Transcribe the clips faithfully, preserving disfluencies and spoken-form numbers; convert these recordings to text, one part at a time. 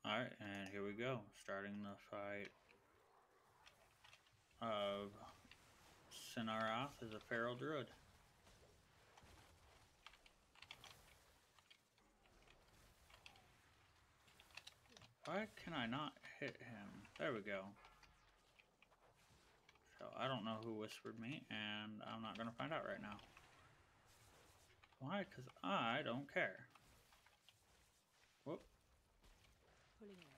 Alright, and here we go. Starting the fight of Sinaroth as a feral druid. Why can I not hit him? There we go. So I don't know who whispered me, and I'm not going to find out right now. Why? Because I don't care. Whoop. Pulling in.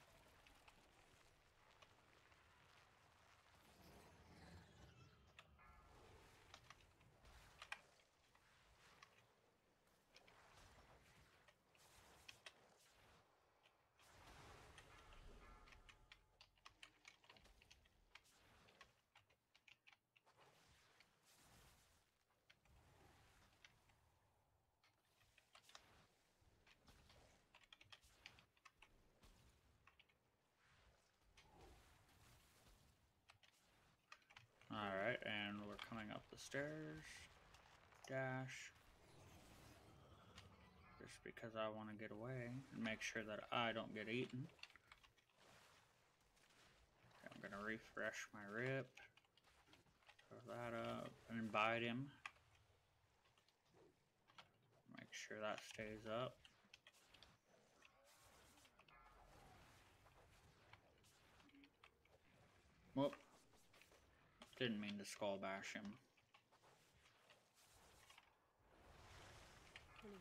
Alright, and we're coming up the stairs. Dash. Just because I want to get away and make sure that I don't get eaten. Okay, I'm going to refresh my rip. Throw that up and bite him. Make sure that stays up. Whoop. Didn't mean to skull bash him. Pulling in.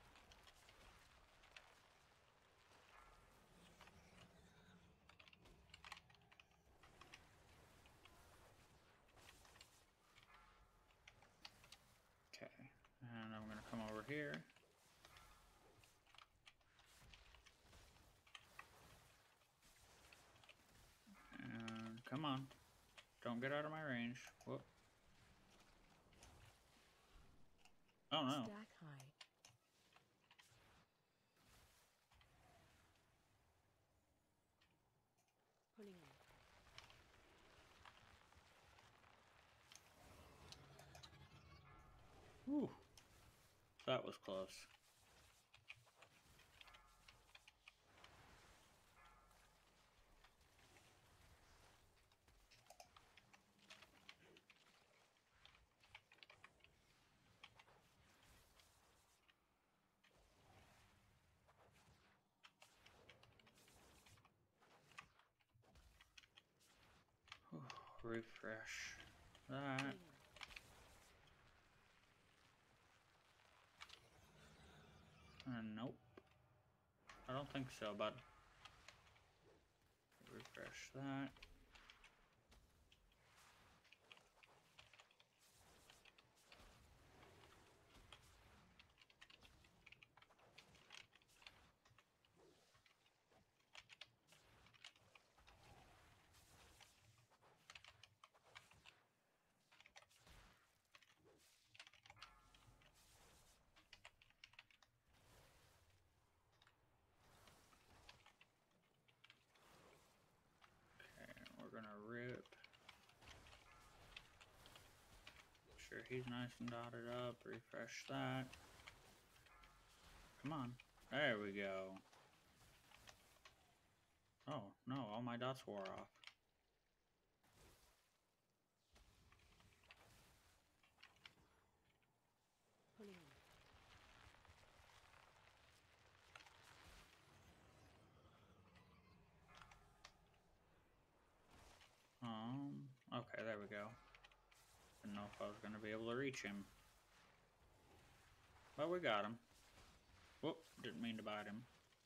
Okay, and I'm gonna come over here. And come on. Don't get out of my range. Whoop. Oh no. Stack high. Pulling in. Whew. That was close. Whew. Refresh that. Pulling in. Uh, nope. I don't think so, bud. Refresh that. Okay, we're gonna rip. Make sure he's nice and dotted up. Refresh that. Come on. There we go. Oh, no, all my dots wore off. Pulling in. Um, okay, there we go. Didn't know if I was going to be able to reach him. But we got him. Whoop, didn't mean to bite him.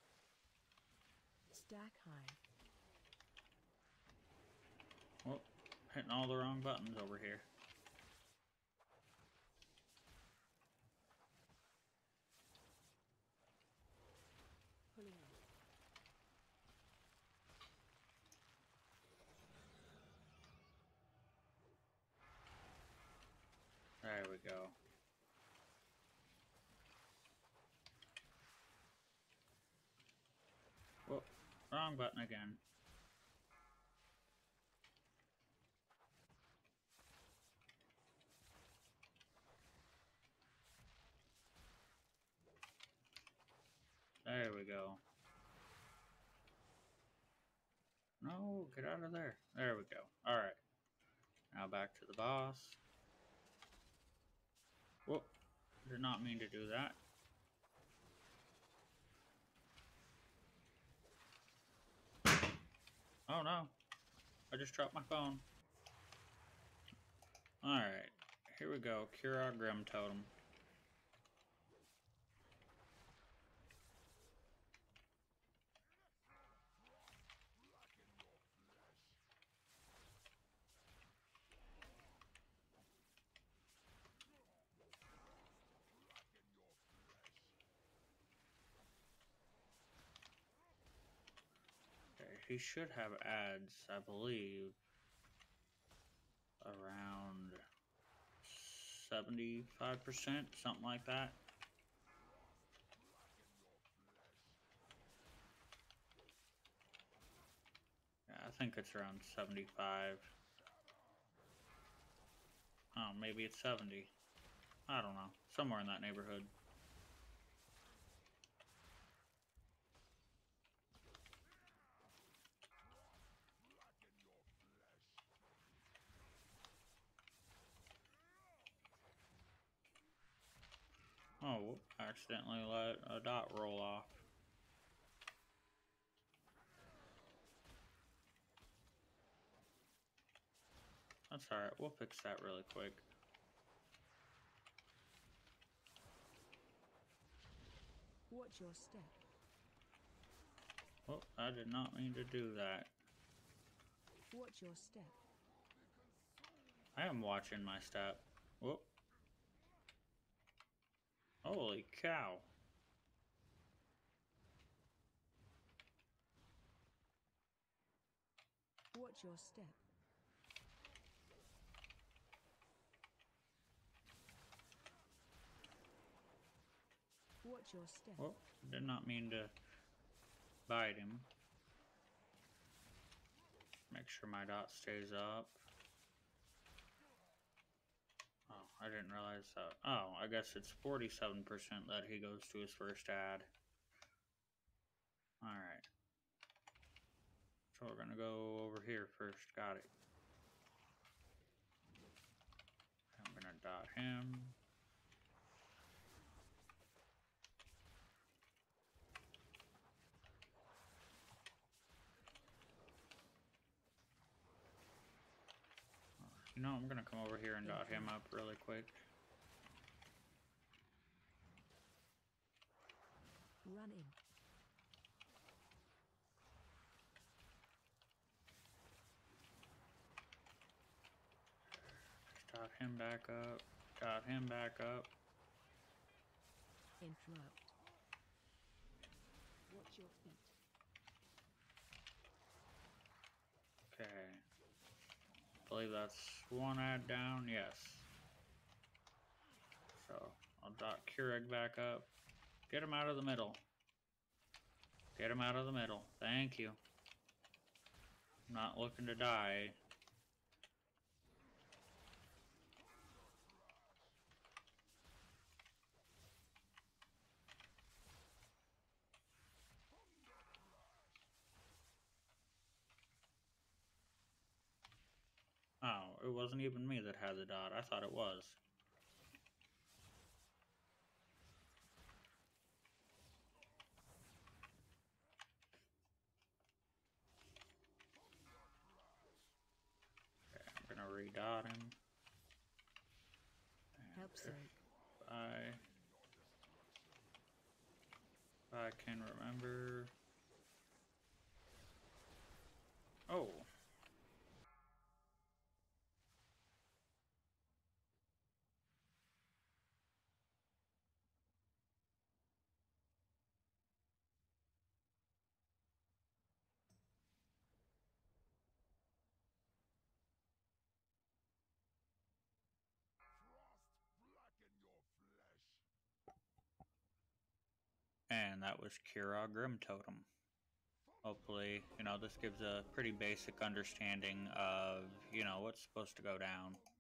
Stack high. Whoop, hitting all the wrong buttons over here. Pulling in. There we go. Whoop, wrong button again. There we go. No, get out of there. There we go. Alright. Now back to the boss. Whoop. Did not mean to do that. Oh no. I just dropped my phone. Alright. Here we go. Cure our Grim Totem. He should have ads, I believe, around seventy-five percent, something like that. Yeah, I think it's around seventy-five. Oh, maybe it's seventy. I don't know. Somewhere in that neighborhood. Oh, I accidentally let a dot roll off. That's alright, we'll fix that really quick. Watch your step. Oh, I did not mean to do that. Watch your step. I am watching my step. Whoop. Holy cow. Watch your step. Watch your step. Whoop. Did not mean to bite him. Make sure my dot stays up. Oh, I didn't realize that. Oh, I guess it's forty-seven percent that he goes to his first ad. Alright. So we're gonna go over here first. Got it. I'm gonna dot him. You know, I'm gonna come over here and dot him up really quick. Run in. Dot him back up. Dot him back up. Interrupt. Watch your feet. Okay. I believe that's one ad down. Yes. So I'll dot Keurig back up. Get him out of the middle. Get him out of the middle. Thank you. I'm not looking to die. Oh, it wasn't even me that had the dot. I thought it was. Okay, I'm gonna redot him. Help sake. If I, if I can remember. Oh. And that was Kira Grim Totem. Hopefully, you know, this gives a pretty basic understanding of, you know, what's supposed to go down.